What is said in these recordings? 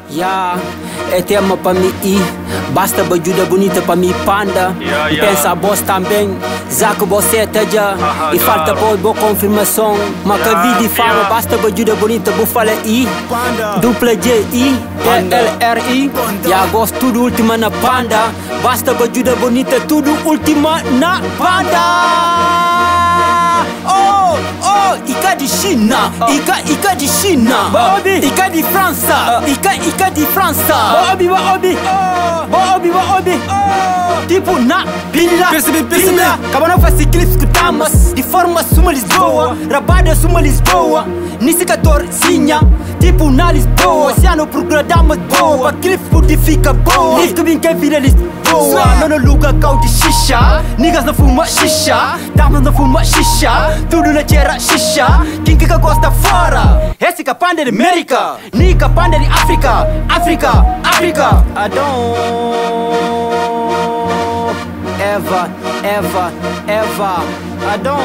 Yeah, é tema pra mim ir. Basta bajuda bonita pra mim panda. Pensa a boss também, já que você tá já. E falta boa confirmação. Mas que vida e fama, basta bajuda bonita, vou falar I. Dupla J, I, LRI. Yeah, gosto tudo última na panda. Basta bajuda bonita, tudo última na panda. Ica de China, Ica de China, Ica de França, Ica de França. Obi. Tipo na bila, percebi. Acaba fazer clipes com damas, de forma suma Lisboa, rabada suma Lisboa, nesse 14zinha, tipo na Lisboa. Oceano procura damas boa, clipes purifica boa. Diz que vim quem vira Lisboa, não no lugar cal de xixa. Niggas não fuma xixa, damas não fuma xixa, tudo na tierra xixa. Quem que gosta fora? Esse que panda de América, Nica panda de África. I don't ever. I don't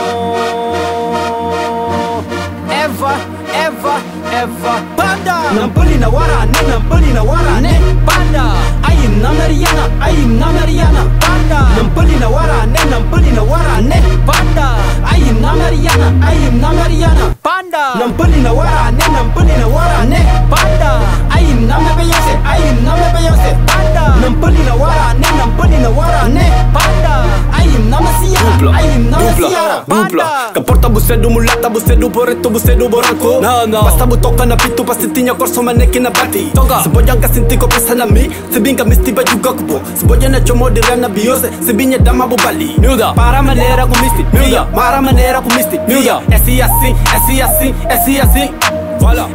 ever. Panda. Nampuli na wara ne. Panda. Ayim na Mariana. Panda. Nampuli na wara ne. Panda. Ayim na Mariana. Panda. Nampuli na wara ne. Panda. Ayim na Beyonce. Panda. Nampuli na wara ne. Panda. Ayim na Ciara. Dupla. Caporta bucedo mulata, bucedo porreto, bucedo boranco. Não. Basta toca na pitu, pasti tinha corso maneque na bati. Se bojan ka sinti ko pesa na mi, se binka mistiba juga kupo. Se bojan na chomo de na Beyoncé, se binha dama bubali. Para maneira com misti, para maneira com misti. É assim. Voilà.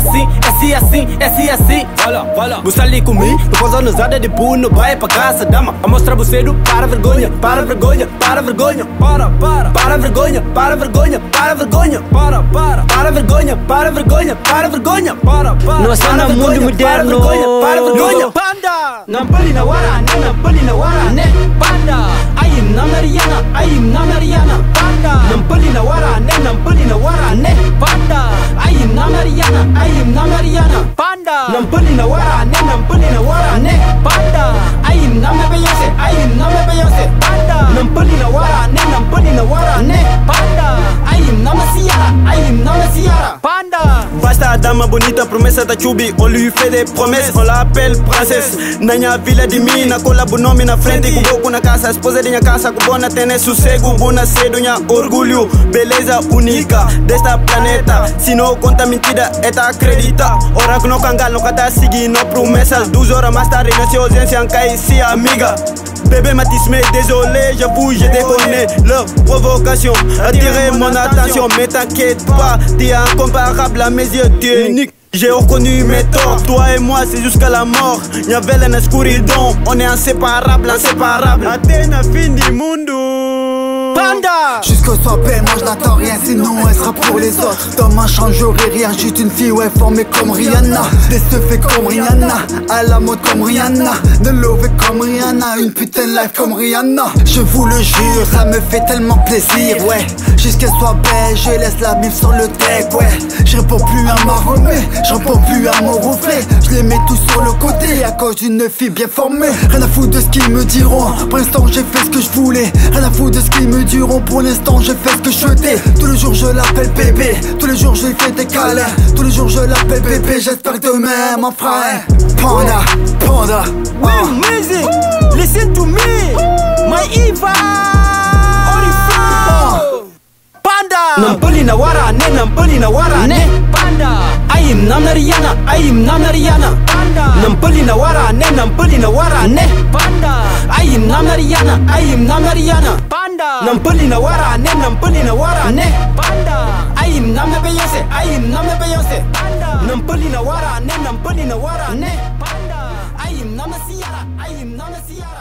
Voilà. Você ali comigo, depois a nosada de puno, vai pra casa, dama. A mostrar você do para vergonha. Para vergonha. Para vergonha. Nós estamos no mundo moderno. Para vergonha. Panda. Nampuli na wara ne. Panda. Ayim na Mariana. Panda. Nampuli na wara ne. Panda. Ayim na Mariana. Panda. Nampuli na wara ne. Panda. Ayim na Beyonce. Panda. Nampuli na wara ne. Panda. Ayim na Ciara. Panda. Basta a dama bonita, promessa da Chubi. On lui fait des promesses, on l'appelle princesse. Nanya vila de mina, cola nome na frente. Kuboku na casa, esposa de minha casa. Kubona tene sossego, bona cedo, nha orgulho. Beleza única desta planeta. Se não conta mentira, esta acredita. Ora que não cangal, não tá seguindo promessas. 12 horas mais tarde, na sua ausência, cai se amiga. Bébé Matisme, désolé, j'avoue, je déconne. Leur provocation attirait mon attention. Mais t'inquiète pas, t'es incomparable à mes yeux, tu es unique. J'ai reconnu mes torts, toi et moi c'est jusqu'à la mort. Y'avait la escuridão, on est inséparables. Athéna fin du mundo. Panda. Jusqu'au soir belle, moi je n'attends rien, sinon elle sera pour les autres. Dans ma chambre j'aurai rien, juste une fille ouais formée comme Rihanna. Des faits comme Rihanna, à la mode comme Rihanna. De love comme Rihanna, une putain de life comme Rihanna. Je vous le jure, ça me fait tellement plaisir, ouais. Jusqu'elle soit belle, je laisse la bif sur le deck, ouais. Je réponds plus à ma remée, je réponds plus à mon reflet. Je les mets tous sur le côté, à cause d'une fille bien formée. Rien à foutre de ce qu'ils me diront, pour l'instant j'ai fait ce que je voulais. Rien à foutre de ce qu'ils me diront, pour l'instant j'ai fait ce que je souhaitais. Tous les jours je l'appelle bébé, tous les jours je lui fais des câlins. Tous les jours je l'appelle bébé, j'espère que demain m'en fera un. Panda. Music, listen to me, my Eva. Panda. Nampuli na wara ne. Panda. Ayim na Mariana. Panda. Nampuli na wara ne. Panda. Ayim na Mariana. Panda. Nampuli na wara ne. Panda. Ayim na Beyonce. Panda. Nampuli na wara ne. Panda. Ayim na Ciara.